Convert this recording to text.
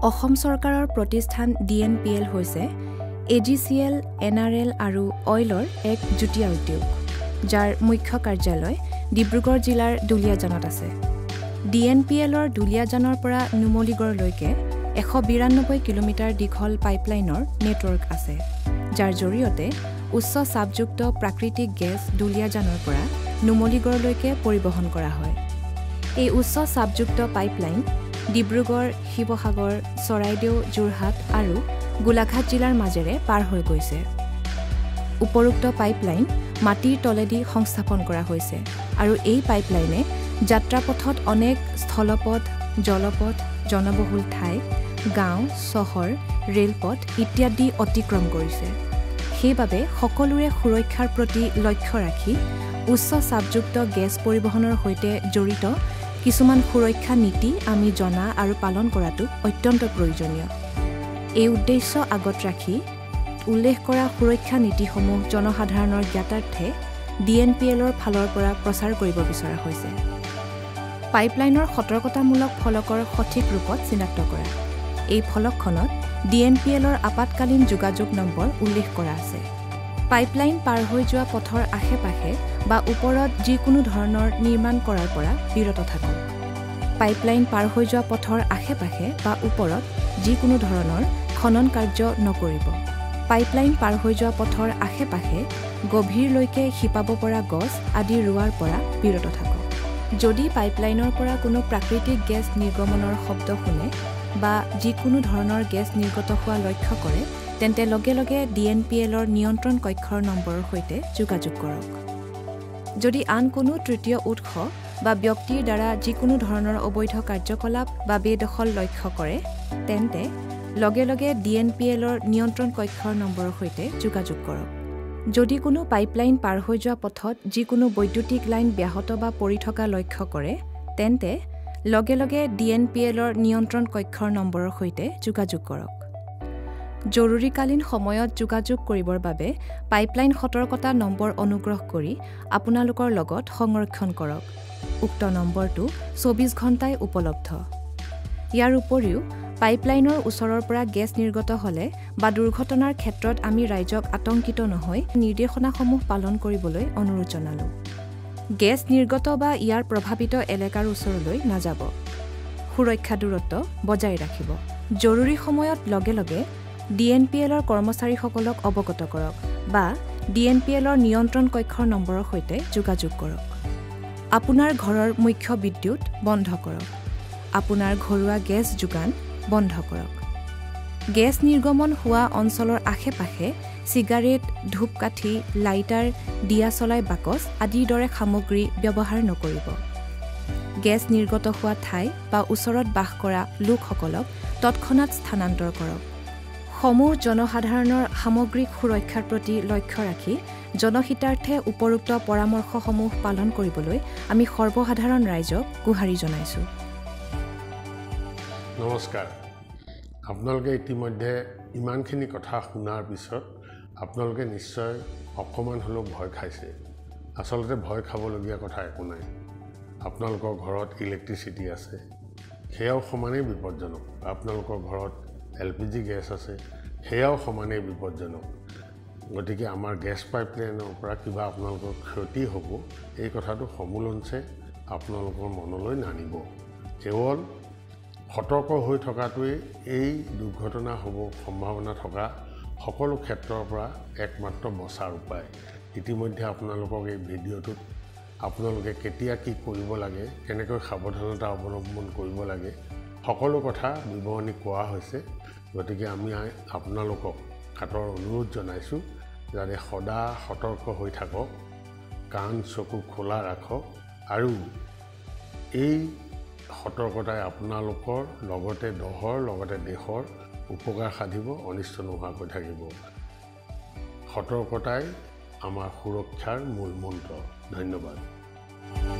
অসম চৰকাৰৰ প্ৰতিষ্ঠান DNPL হৈছে AGCL, NRL আৰু অইলৰ এক যুটীয়া উদ্যোগ, যাৰ মুখ্য কাৰ্যালয় ডিব্ৰুগড় জিলাৰ দুলিয়াজানত আছে। DNPLৰ দুলিয়াজানৰ পৰা নুমলীগড়লৈকে 192 কিলোমিটাৰ দীঘল পাইপলাইনৰ নেটৱৰ্ক আছে, যাৰ জৰিয়তে উচ্চ চাপযুক্ত প্ৰাকৃতিক গেছ দুলিয়াজানৰ পৰা নুমলীগড়লৈকে পৰিবহণ কৰা হয়। এই উচ্চ চাপযুক্ত পাইপলাইন ডিব্ৰুগড়, শিৱসাগৰ, চৰাইদেউ, যোৰহাট আৰু গোলাঘাট জিলাৰ মাজেৰে পাৰ হৈ গৈছে। উপৰোক্ত পাইপলাইন মাটিৰ তলেদি সংস্থাপন কৰা হৈছে আৰু এই পাইপলাইনে যাত্ৰাপথত অনেক স্থলপথ, জলপথ, জনবহুল ঠাই, গাঁও, চহৰ, ৰেলপথ ইত্যাদি অতিক্ৰম কৰিছে। সেইবাবে সকলোৰে সুৰক্ষাৰ প্ৰতি লক্ষ্য ৰাখি উচ্চ চাপযুক্ত গেছ পৰিবহণৰ সৈতে জড়িত কিছুমান সুৰক্ষা নীতি আমি জনা আৰু পালন কৰাটো অত্যন্ত প্ৰয়োজনীয়। এই উদ্দেশ্য আগত ৰাখি উল্লেখ কৰা সুৰক্ষা নীতিসমূহ জনসাধাৰণৰ জ্ঞাতাৰ্থে DNPLৰ ফালৰ পৰা প্ৰচাৰ কৰিব বিচৰা হৈছে। পাইপলাইনৰ সতৰ্কতামূলক ফলকৰ সঠিক ৰূপত চিনাক্ত কৰা। এই ফলকখনত DNPLৰ আপাতকালীন যোগাযোগ নম্বৰ উল্লেখ কৰা আছে। পাইপলাইন পাৰ হৈ যোৱা পথৰ আশে-পাশে বা ওপৰত যিকোনো ধৰণৰ নিৰ্মাণ কৰাৰ পৰা বিৰত থাকক। পাইপলাইন পাৰ হৈ যোৱা পথৰ আশে-পাশে বা ওপৰত যিকোনো ধৰণৰ খনন কাৰ্য নকৰিব। পাইপলাইন পাৰ হৈ যোৱা পথৰ আশে-পাশে গভীৰলৈকে শিপাব পৰা গছ আদি ৰোৱাৰ পৰা বিৰত থাকক। যদি পাইপলাইনৰ পৰা কোনো প্ৰাকৃতিক গেছ নিৰ্গমনৰ শব্দ শুনে বা যিকোনো ধৰণৰ গেছ নিৰ্গত হোৱা লক্ষ্য কৰে, তেন্তে লগে লগে DNPLৰ নিয়ন্ত্ৰণ কক্ষৰ নম্বৰৰ সৈতে যোগাযোগ কৰক। যদি আন কোনো তৃতীয় উৎস বা ব্যক্তিৰ দ্বাৰা যিকোনো ধৰণৰ অবৈধ কাৰ্যকলাপ বা বেদখল লক্ষ্য কৰে, তেন্তে লগে লগে DNPLৰ নিয়ন্ত্ৰণ কক্ষৰ নম্বৰৰ সৈতে যোগাযোগ কৰক। যদি কোনো পাইপলাইন পাৰ হৈ যোৱা পথত যিকোনো বৈদ্যুতিক লাইন ব্যাহত বা পৰি থকা লক্ষ্য কৰে, তেন্তে লগে লগে DNPLৰ নিয়ন্ত্ৰণ কক্ষৰ নম্বৰৰ সৈতে যোগাযোগ কৰক। জৰুৰীকালীন সময়ত যোগাযোগ কৰিবৰ বাবে পাইপলাইন সতৰ্কতা নম্বৰ অনুগ্ৰহ কৰি আপোনালোকৰ লগত সংৰক্ষণ কৰক। উক্ত নম্বৰটো 24 ঘণ্টাই উপলব্ধ। ইয়াৰ উপৰিও পাইপলাইনৰ ওচৰৰ পৰা গেছ নিৰ্গত হ'লে বা দুৰ্ঘটনাৰ ক্ষেত্ৰত আমি ৰাইজক আতংকিত নহৈ নিৰ্দেশনাসমূহ পালন কৰিবলৈ অনুৰোধ জনালোঁ। গেছ নিৰ্গত বা ইয়াৰ প্ৰভাৱিত এলেকাৰ ওচৰলৈ নাযাব। সুৰক্ষা দূৰত্ব বজাই ৰাখিব। জৰুৰী সময়ত লগে লগে DNPLৰ কৰ্মচাৰীসকলক অৱগত কৰক বা DNPLৰ নিয়ন্ত্ৰণ কক্ষৰ নম্বৰৰ সৈতে যোগাযোগ কৰক। আপোনাৰ ঘৰৰ মুখ্য বিদ্যুৎ বন্ধ কৰক। আপোনাৰ ঘৰুৱা গেছ যোগান বন্ধ কৰক। গেছ নিৰ্গমন হোৱা অঞ্চলৰ আশে-পাশে চিগাৰেট, ধূপকাঠি, লাইটাৰ, দিয়াচলাই বাকচ আদিৰ দৰে সামগ্ৰী ব্যৱহাৰ নকৰিব। গেছ নিৰ্গত হোৱা ঠাই বা ওচৰত বাস কৰা লোকসকলক তৎক্ষণাত স্থানান্তৰ কৰক। সমূহ জনসাধাৰণৰ সামগ্ৰিক সুৰক্ষাৰ প্ৰতি লক্ষ্য ৰাখি জনহিতাৰ্থে উপৰোক্ত পৰামৰ্শসমূহ পালন কৰিবলৈ আমি সৰ্বসাধাৰণ ৰাইজক গুহাৰি জনাইছোঁ। নমস্কাৰ। আপোনালোকে ইতিমধ্যে ইমানখিনি কথা শুনাৰ পিছত আপোনালোকে নিশ্চয় অকণমান হ'লেও ভয় খাইছে। আচলতে ভয় খাবলগীয়া কথা একো নাই। আপোনালোকৰ ঘৰত ইলেক্ট্ৰিচিটি আছে, সেয়াও সমানেই বিপদজনক। আপোনালোকৰ ঘৰত LPG গেছ আছে, সেয়াও সমানেই বিপদজনক। গতিকে আমাৰ গেছ পাইপলাইনৰ পৰা কিবা আপোনালোকৰ ক্ষতি হ'ব, এই কথাটো সমূলঞ্চে আপোনালোকৰ মনলৈ নানিব। কেৱল সতৰ্ক হৈ থকাটোৱেই এই দুৰ্ঘটনা হ'ব সম্ভাৱনা থকা সকলো ক্ষেত্ৰৰ পৰা একমাত্ৰ বচাৰ উপায়। ইতিমধ্যে আপোনালোকক এই ভিডিঅ'টোত আপোনালোকে কেতিয়া কি কৰিব লাগে, কেনেকৈ সাৱধানতা অৱলম্বন কৰিব লাগে, সকলো কথা বিৱৰণী কোৱা হৈছে। গতিকে আমি আপোনালোকক কাটৰ অনুৰোধ জনাইছোঁ যাতে সদা সতৰ্ক হৈ থাকক, কাণ চকু খোলা ৰাখক আৰু এই সতৰ্কতাই আপোনালোকৰ লগতে দহৰ লগতে দেশৰ উপকাৰ সাধিব, অনিষ্ট নোহোৱাকৈ থাকিব। সতৰ্কতাই আমাৰ সুৰক্ষাৰ মূল মন্ত্ৰ। ধন্যবাদ।